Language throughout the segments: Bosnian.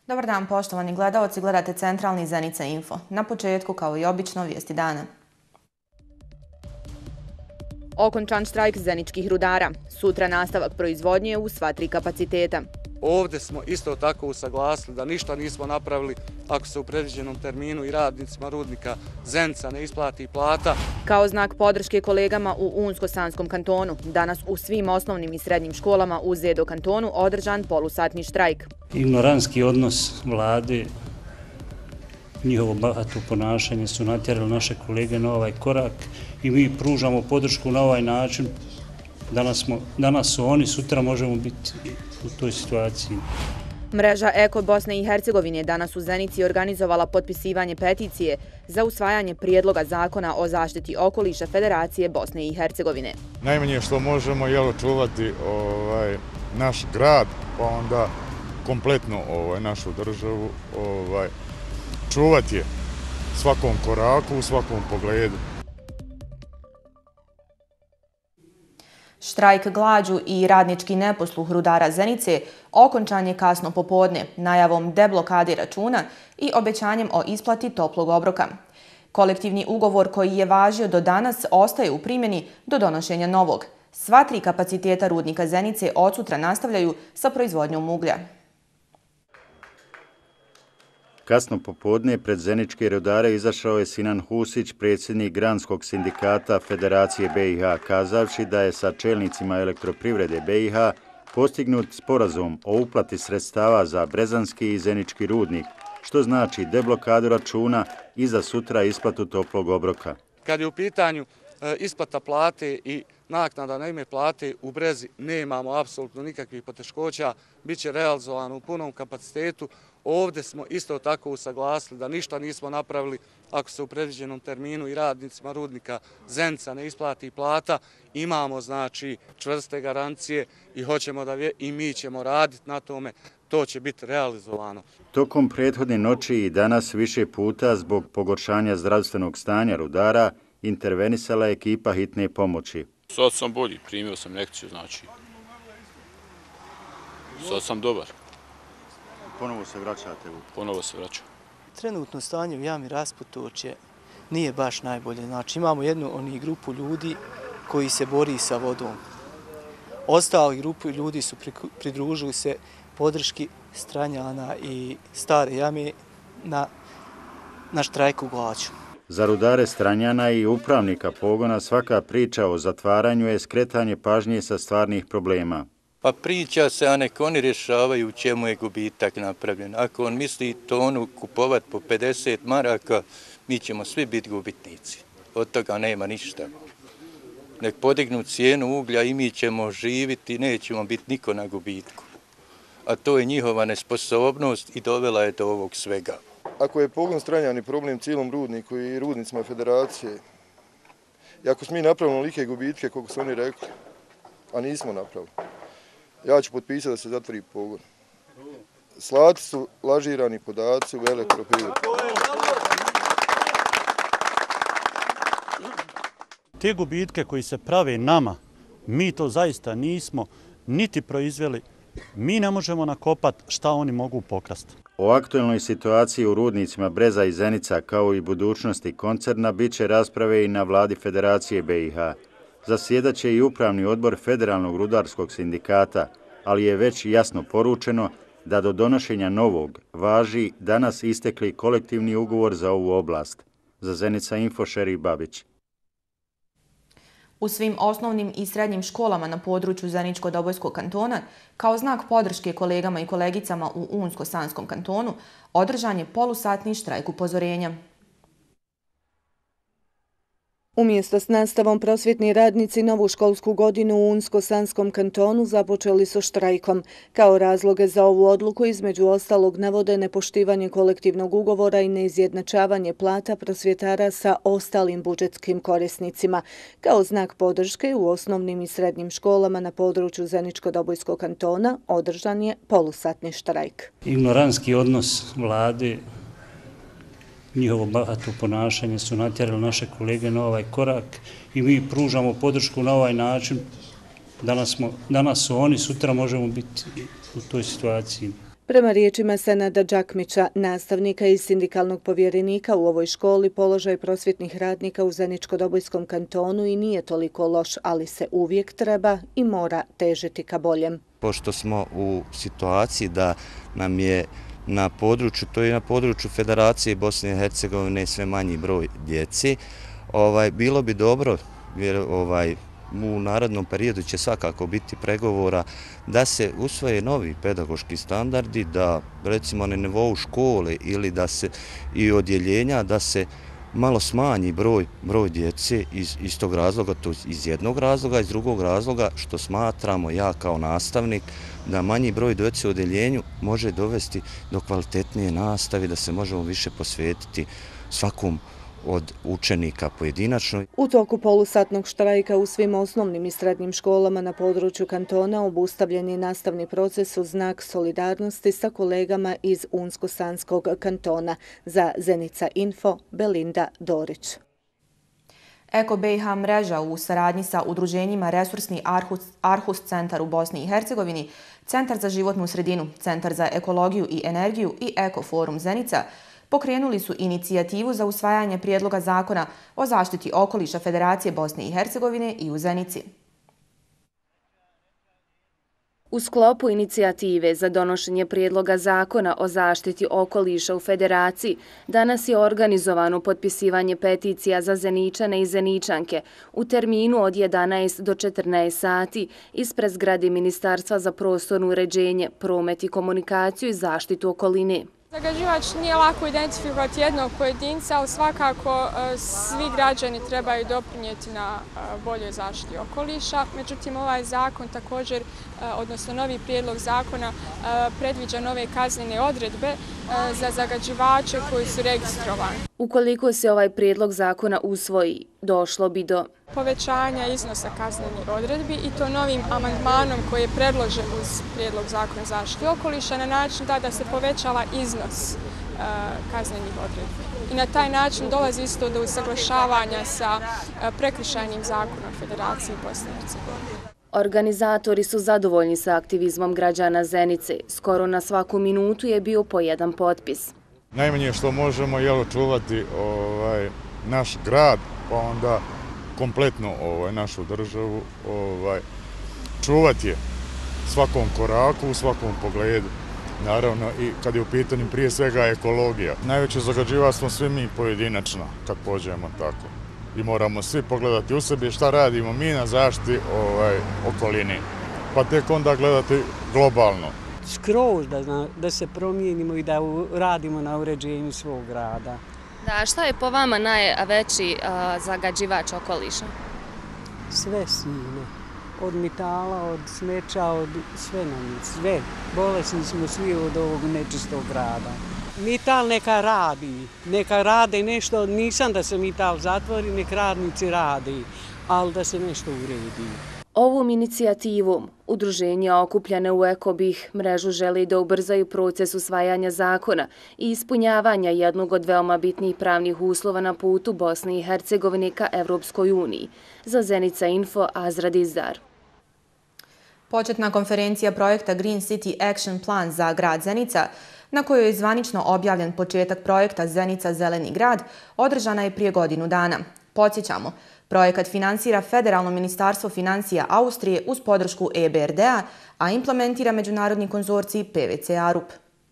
Dobar dan, poštovani gledaoci, gledate Centralni Zenica Info. Na početku, kao i obično, vijesti dana. Okončan štrajk zeničkih rudara. Sutra nastavak proizvodnje u sva 3 kapaciteta. Ovdje smo isto tako usaglasili da ništa nismo napravili ako se u predviđenom terminu i radnicima rudnika Zenica ne isplati plata. Kao znak podrške kolegama u Unsko-Sanskom kantonu, danas u svim osnovnim i srednjim školama u Zedo kantonu održan polusatni štrajk. Ignorantski odnos vlade, njihovo bahato ponašanje su natjerali naše kolege na ovaj korak i mi pružamo podršku na ovaj način. Danas su oni, sutra možemo biti u toj situaciji. Mreža Eko Bosne i Hercegovine danas u Zenici organizovala potpisivanje peticije za usvajanje prijedloga zakona o zaštiti okoliša Federacije Bosne i Hercegovine. Najmanje što možemo je očuvati naš grad, pa onda kompletno našu državu, čuvati je svakom koraku, u svakom pogledu. Štrajk glađu i radnički neposluh rudara Zenice okončan je kasno popodne najavom deblokade računa i obećanjem o isplati toplog obroka. Kolektivni ugovor koji je važio do danas ostaje u primjeni do donošenja novog. Sva 3 kapaciteta rudnika Zenice od sutra nastavljaju sa proizvodnjom uglja. Kasno popodne pred zeničke rudare izašao je Sinan Husić, predsjednik Granskog sindikata Federacije BiH, kazavši da je sa čelnicima elektroprivrede BiH postignut sporazum o uplati sredstava za brezanski i zenički rudnik, što znači deblokadu računa i za sutra isplatu toplog obroka. Kad je u pitanju isplata plate i naknada na ime plate u Brezi, nemamo apsolutno nikakvih poteškoća, bit će realizovano u punom kapacitetu. Ovdje smo isto tako usaglasili da ništa nismo napravili ako se u predviđenom terminu i radnicima rudnika Zenica ne isplati plata. Imamo znači čvrste garancije i hoćemo da i mi ćemo raditi na tome, to će biti realizovano. Tokom prethodne noći i danas više puta zbog pogoršanja zdravstvenog stanja rudara intervenisala je ekipa hitne pomoći. Sad sam bolji, primio sam lekciju, znači. Sad sam dobar. Ponovo se vraćate? Ponovo se vraćam. Trenutno stanje u jami Rasputočje nije baš najbolje. Znači imamo jednu grupu ljudi koji se bori sa vodom. Ostali grupu ljudi su pridružili se podrški Stranjana i Stare jame na štrajku glađu. Za rudare Stranjana i upravnika pogona svaka priča o zatvaranju je skretanje pažnje sa stvarnih problema. Pa priča se, a nek oni rješavaju u čemu je gubitak napravljen. Ako on misli tonu kupovati po 50 maraka, mi ćemo svi biti gubitnici. Od toga nema ništa. Nek podignu cijenu uglja i mi ćemo živiti, nećemo biti niko na gubitku. A to je njihova nesposobnost i dovela je do ovog svega. Ako je pogon Stranjani problem cijelom rudniku i rudnicima Federacije, i ako smo mi napravili olike gubitke, koliko su oni rekli, a nismo napravili, ja ću potpisati da se zatvori pogon. Slati su lažirani podaci u elektroprivredu. Te gubitke koji se prave nama, mi to zaista nismo niti proizveli. Mi ne možemo nakopati šta oni mogu pokrasti. O aktualnoj situaciji u rudnicima Breza i Zenica kao i budućnosti koncerna bit će rasprave i na vladi Federacije BiH. Zasjedat će i upravni odbor Federalnog rudarskog sindikata, ali je već jasno poručeno da do donošenja novog važi danas istekli kolektivni ugovor za ovu oblast. Za Zenica Info, Šerif Babić. U svim osnovnim i srednjim školama na području Zeničko-Dobojskog kantona, kao znak podrške kolegama i kolegicama u Unsko-Sanskom kantonu, održan je polusatni štrajk upozorenja. Umjesto s nastavom prosvjetni radnici novu školsku godinu u Unsko-Sanskom kantonu započeli su štrajkom. Kao razloge za ovu odluku između ostalog navode nepoštivanje kolektivnog ugovora i neizjednačavanje plata prosvjetara sa ostalim budžetskim korisnicima. Kao znak podrške u osnovnim i srednjim školama na području Zeničko-Dobojskog kantona održan je polusatni štrajk. Ignorantski odnos vlade, njihovo bahato ponašanje su natjerali naše kolege na ovaj korak i mi pružamo podršku na ovaj način. Danas su oni, sutra možemo biti u toj situaciji. Prema riječima Senada Đakmića, nastavnika i sindikalnog povjerenika u ovoj školi, položaj prosvjetnih radnika u Zeničko-Dobojskom kantonu i nije toliko loš, ali se uvijek treba i mora težiti ka boljem. Pošto smo u situaciji da nam je na području, to je na području Federacije Bosne i Hercegovine sve manji broj djeci, bilo bi dobro, jer u narednom periodu će svakako biti pregovora da se usvoje novi pedagoški standardi, da recimo na nivou škole ili da se i odjeljenja da se malo smanji broj djece iz tog razloga, to iz jednog razloga, iz drugog razloga što smatramo ja kao nastavnik da manji broj djece u odjeljenju može dovesti do kvalitetnije nastave, da se možemo više posvetiti svakom od učenika pojedinačno. U toku polusatnog štrajka u svim osnovnim i srednjim školama na području kantona obustavljen je nastavni proces u znak solidarnosti sa kolegama iz Unsko-Sanskog kantona. Za Zenica Info, Belinda Dorić. Eko BiH mreža u saradnji sa udruženjima Resursni Arhus centar u Bosni i Hercegovini, Centar za životnu sredinu, Centar za ekologiju i energiju i Eko forum Zenica pokrenuli su inicijativu za usvajanje prijedloga zakona o zaštiti okoliša Federacije Bosne i Hercegovine i u Zenici. U sklopu inicijative za donošenje prijedloga zakona o zaštiti okoliša u Federaciji danas je organizovano potpisivanje peticija za Zeničane i Zeničanke u terminu od 11 do 14 sati ispred zgrade Ministarstva za prostorno uređenje, promet i komunikaciju i zaštitu okoline. Zagađivač nije lako identifikovati jednog pojedinca, ali svakako svi građani trebaju doprinijeti na boljoj zaštiti okoliša. Međutim, ovaj zakon također, odnosno novi prijedlog zakona, predviđa nove kaznene odredbe za zagađivače koji su registrovani. Ukoliko se ovaj prijedlog zakona usvoji, došlo bi do povećanja iznosa kaznenih odredbi i to novim amandmanom koji je predložen uz prijedlog zakona zaštiti okoliša na način da se povećava iznos kaznenih odredbi. I na taj način dolazi isto do usaglašavanja sa prekršajnim zakonom Federacije Bosne i Hercegovine. Organizatori su zadovoljni sa aktivizmom građana Zenice. Skoro na svaku minutu je bio po jedan potpis. Najmanje što možemo je očuvati naš grad, pa onda kompletno našu državu, čuvati je svakom koraku, u svakom pogledu. Naravno i kad je u pitanju prije svega ekologija. Najveće zagađivač smo svi mi pojedinačno kad pođemo tako. I moramo svi pogledati u sebi šta radimo mi na zaštiti okoline. Pa tek onda gledati globalno. Skroz da se promijenimo i da radimo na uređenju svog grada. Da, šta je po vama najveći zagađivač okoliša? Sve sine. Od metala, od smeća, od sve nam sve. Bolesni smo svi od ovog nečistog grada. Metal neka rade nešto, nisam da se metal zatvori, nek radnici radi, ali da se nešto uredi. Ovom inicijativom udruženja okupljene u Eko BiH mrežu želi da ubrzaju proces usvajanja zakona i ispunjavanja jednog od veoma bitnih pravnih uslova na putu Bosne i Hercegovine ka Evropskoj uniji. Za Zenica Info, Azra Dizdar. Početna konferencija projekta Green City Action Plan za grad Zenica, na kojoj je zvanično objavljen početak projekta Zenica Zeleni grad, održana je prije godinu dana. Podsjećamo, projekat finansira Federalno ministarstvo financija Austrije uz podršku EBRD-a, a implementira međunarodni konzorcij PVC Arup.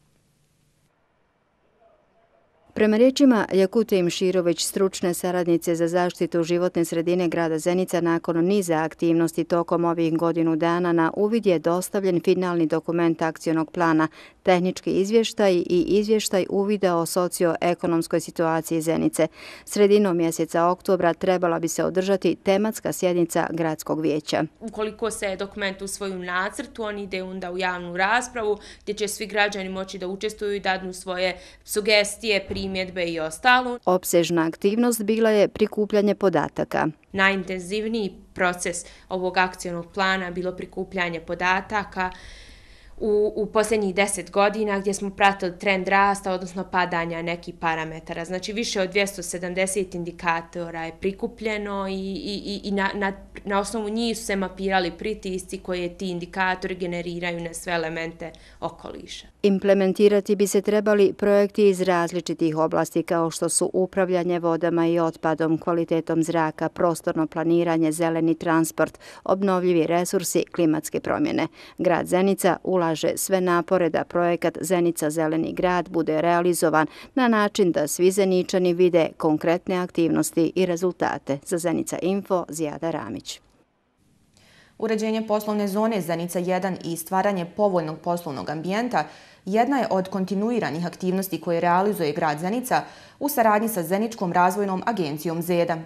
Prema riječima Jakute Imširović, stručne saradnice za zaštitu životne sredine grada Zenica, nakon niza aktivnosti tokom ovih godinu dana na uvid je dostavljen finalni dokument akcionog plana, tehnički izvještaj i izvještaj uvida o socioekonomskoj situaciji Zenice. Sredinom mjeseca oktobra trebala bi se održati tematska sjednica gradskog vijeća. Ukoliko se dokument usvoji u nacrtu, on ide onda u javnu raspravu gdje će svi građani moći da učestvuju i dadnu svoje sugestije, primjedbe i ostalo. Opsežna aktivnost bila je prikupljanje podataka. Najintenzivniji proces ovog akcionog plana bilo prikupljanje podataka u posljednjih 10 godina gdje smo pratili trend rasta, odnosno padanja nekih parametara. Znači više od 270 indikatora je prikupljeno i na osnovu njih su se mapirali pritisci koje ti indikatori generiraju na sve elemente okoliša. Implementirati bi se trebali projekti iz različitih oblasti kao što su upravljanje vodama i otpadom, kvalitetom zraka, prostorno planiranje, zeleni transport, obnovljivi resursi, klimatske promjene. Grad Zenica ulaže sve napore da projekat Zenica zeleni grad bude realizovan na način da svi Zeničani vide konkretne aktivnosti i rezultate. Za Zenica Info, Zijada Ramić. Uređenje poslovne zone Zenica 1 i stvaranje povoljnog poslovnog ambijenta jedna je od kontinuiranih aktivnosti koje realizuje grad Zenica u saradnji sa Zeničkom razvojnom agencijom ZEDA.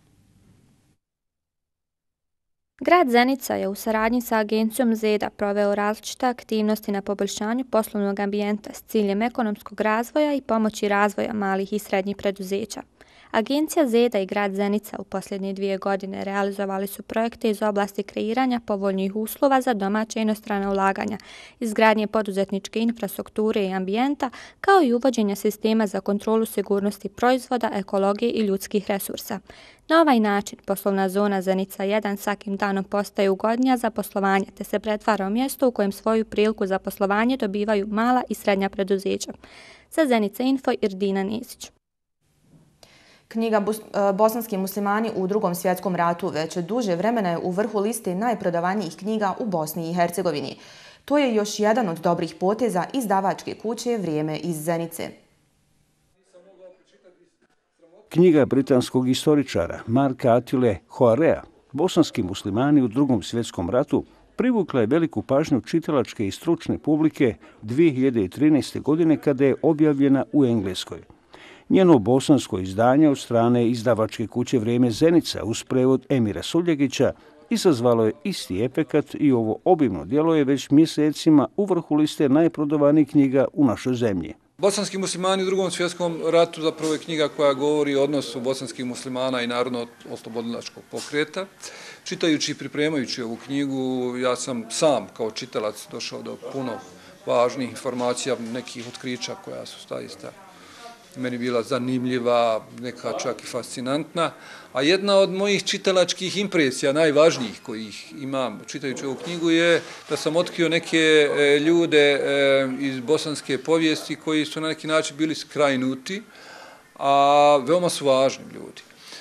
Grad Zenica je u saradnji sa agencijom ZEDA proveo različite aktivnosti na poboljšanju poslovnog ambijenta s ciljem ekonomskog razvoja i pomoći razvoja malih i srednjih preduzeća. Agencija ZEDA i grad Zenica u posljednje 2 godine realizovali su projekte iz oblasti kreiranja povoljnih uslova za domaće i inostrana ulaganja, izgradnje poduzetničke infrastrukture i ambijenta, kao i uvođenja sistema za kontrolu sigurnosti proizvoda, ekologije i ljudskih resursa. Na ovaj način poslovna zona Zenica 1 svakim danom postaje ugodnija za poslovanje, te se pretvara u mjesto u kojem svoju priliku za poslovanje dobivaju mala i srednja preduzeća. Za Zenica Info, Irdina Nesić. Knjiga Bosanski muslimani u Drugom svjetskom ratu već duže vremena je u vrhu liste najprodavanijih knjiga u Bosni i Hercegovini. To je još jedan od dobrih poteza izdavačke kuće Vrijeme iz Zenice. Knjiga britanskog istoričara Marka Atile Hoarea Bosanski muslimani u Drugom svjetskom ratu privukla je veliku pažnju čitalačke i stručne publike 2013. godine kada je objavljena u Engleskoj. Njeno bosansko izdanje od strane izdavačke kuće Vrijeme Zenica uz prevod Emira Suljegića izazvalo je isti efekat i ovo obimno djelo je već mjesecima u vrhu liste najprodavanijih knjiga u našoj zemlji. Bosanski muslimani u Drugom svjetskom ratu zapravo je knjiga koja govori o odnosu bosanskih muslimana i narodno-oslobodilačkog pokreta. Čitajući i pripremajući ovu knjigu, ja sam sam kao čitalac došao do puno važnih informacija, nekih otkrića koja su zaista meni bila zanimljiva, neka čak i fascinantna. A jedna od mojih čitalačkih impresija, najvažnijih kojih imam čitajući ovu knjigu, je da sam otkrio neke ljude iz bosanske povijesti koji su na neki način bili skrajnuti, a veoma su važni ljudi.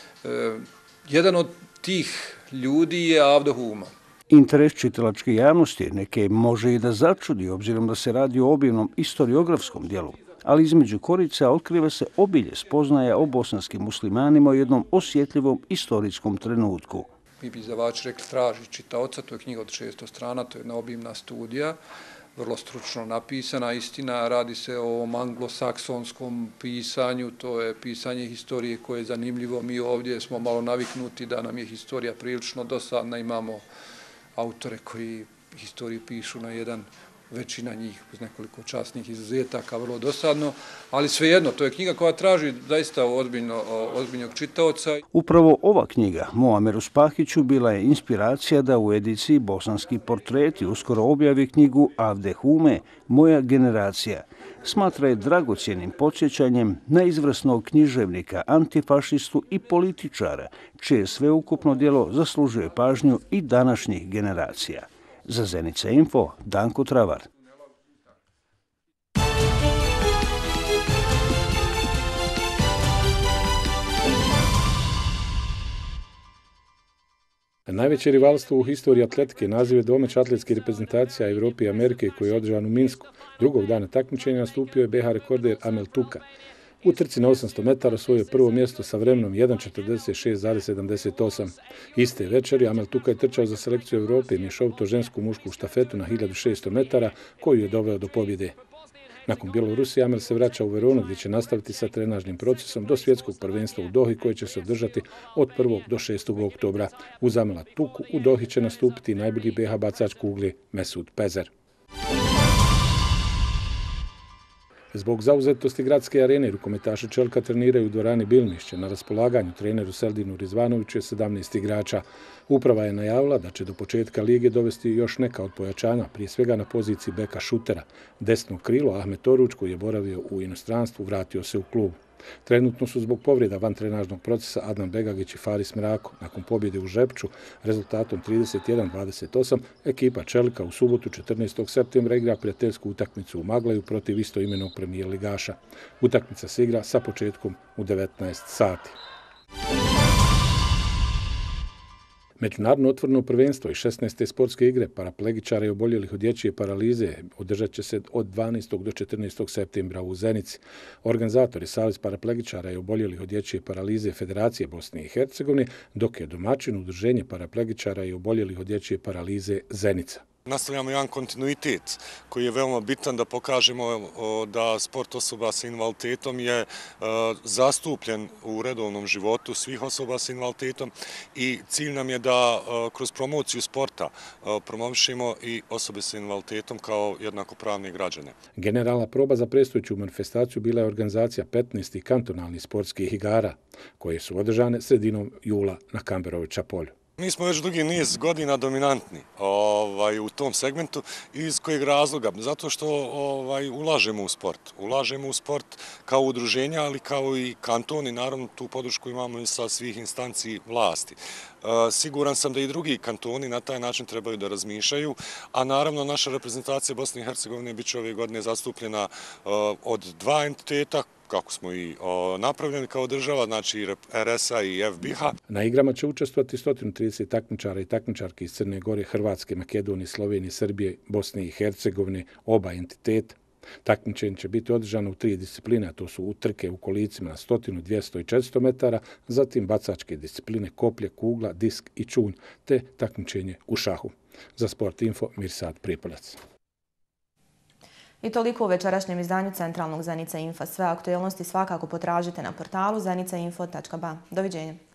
Jedan od tih ljudi je Avdo Huma. Interes čitalačke javnosti neke može i da začudi, obzirom da se radi o obimnom historiografskom dijelu, ali između korica otkriva se obilje spoznaja o bosanskim muslimanima u jednom osjetljivom istorijskom trenutku. Mi bi izdavači rekli traži čitaoca, to je knjiga od 600 strana, to je jedna obimna studija, vrlo stručno napisana, istina, radi se o anglosaksonskom pisanju, to je pisanje historije koje je zanimljivo. Mi ovdje smo malo naviknuti da nam je historija prilično dosadna, imamo autore koji historiju pišu na jedan, većina njih uz nekoliko časnih izuzetaka, vrlo dosadno, ali svejedno, to je knjiga koja traži zaista ozbiljnog čitaoca. Upravo ova knjiga Muameru Spahiću bila je inspiracija da u ediciji Bosanski portreti uskoro objavi knjigu Avde Hume Moja generacija. Smatra je dragocjenim podsjećanjem na izvrsnog književnika, antifašistu i političara, čije sveukupno djelo zaslužuje pažnju i današnjih generacija. Za Zenica Info, Danko Travar. Najveće rivalstvo u historiji atletike nazive domaće atletske reprezentacija Evrope i Amerike koji je održan u Minsku. Drugog dana takmičenja nastupio je BH rekorder Amel Tuka. U trci na 800 metara osvojio prvo mjesto sa vremenom 1.46,78. Iste večeri Amel Tuka je trčao za selekciju Evrope i mješovito žensku mušku štafetu na 1600 metara koju je doveo do pobjede. Nakon Bjelorusije Amel se vraća u Veronu gdje će nastaviti sa trenažnim procesom do svjetskog prvenstva u Dohi koje će se održati od 1. do 6. oktobra. Uz Amela Tuku u Dohi će nastupiti najbolji BH bacač kugle Mesud Pezer. Zbog zauzetosti gradske arene, rukometaši Čelka treniraju u dvorani Bilmišće. Na raspolaganju treneru Seldinu Rizvanoviću je 17 igrača. Uprava je najavila da će do početka lige dovesti još neka od pojačanja, prije svega na poziciji beka šutera. Desno krilo Ahmet Oruč, koji je boravio u inostranstvu, vratio se u klub. Trenutno su zbog povreda vantrenažnog procesa Adnan Begagić i Faris Mrako. Nakon pobjede u Žepču rezultatom 31-28, ekipa Čelika u subotu 14. septembra igra prijateljsku utakmicu u Maglaju protiv istoimenog premijer ligaša. Utakmica se igra sa početkom u 19 sati. Međunarodno otvoreno prvenstvo i 16. sportske igre paraplegičara i oboljelih od dječje paralize održat će se od 12. do 14. septembra u Zenici. Organizatori Savez paraplegičara i oboljelih od dječje paralize Federacije Bosne i Hercegovine, dok je domaćin Udruženje paraplegičara i oboljelih od dječje paralize Zenica. Nastavljamo jedan kontinuitet koji je veoma bitan da pokažemo da sport osoba sa invaliditetom je zastupljen u redovnom životu svih osoba sa invaliditetom i cilj nam je da kroz promociju sporta promovišemo i osobe sa invaliditetom kao jednakopravne građane. Generalna proba za predstojeću manifestaciju bila je organizacija 15. kantonalnih sportskih igara koje su održane sredinom jula na Kamberovića polju. Mi smo već dugi niz godina dominantni u tom segmentu. Iz kojeg razloga? Zato što ulažemo u sport. Ulažemo u sport kao udruženja, ali kao i kanton i naravno tu podršku imamo i sa svih instanci vlasti. Siguran sam da i drugi kantoni na taj način trebaju da razmišljaju, a naravno naša reprezentacija Bosne i Hercegovine bit će ove godine zastupljena od dva entiteta, kako smo i napravljeni kao država, znači RS-a i FBH. Na igrama će učestvovati 130 takmičara i takmičarki iz Crne Gore, Hrvatske, Makedonije, Slovenije, Srbije, Bosne i Hercegovine, oba entiteta. Takmičenje će biti održano u 3 discipline, a to su utrke u kolicima na 100, 200 i 400 metara, zatim bacačke discipline, koplje, kugla, disk i čunj, te takmičenje u šahu. Za Sport Info, Mirsad Pripoljac. I toliko u večerašnjem izdanju centralnog Zenica Info. Sve aktuelnosti svakako potražite na portalu zenicainfo.ba. Doviđenja.